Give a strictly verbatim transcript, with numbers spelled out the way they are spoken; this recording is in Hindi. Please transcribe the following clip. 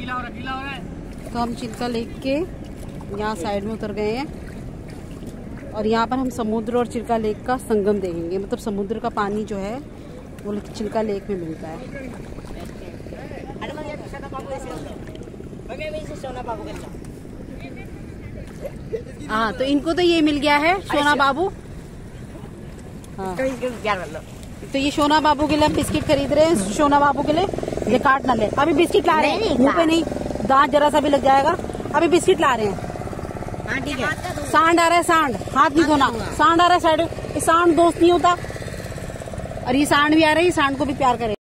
तो हम चिल्का लेक के यहाँ साइड में उतर गए हैं और यहाँ पर हम समुद्र और चिल्का लेक का संगम देखेंगे। मतलब समुद्र का पानी जो है वो चिल्का लेक में मिलता है। हाँ, तो इनको तो ये मिल गया है सोना बाबू। हाँ, तो ये सोना बाबू के लिए हम बिस्किट खरीद रहे हैं। सोना बाबू के लिए ये काट ना ले, अभी बिस्किट ला रहे हैं। मुंह पे नहीं, दांत जरा सा भी लग जाएगा। अभी बिस्किट ला रहे हैं। हाँ ठीक है। सांड आ रहा है, सांड, हाथ नहीं धोना। सांड आ रहा है साइड, सांड दोस्त नहीं होता। और ये सांड भी आ रहा है, ये सांड को भी प्यार करे।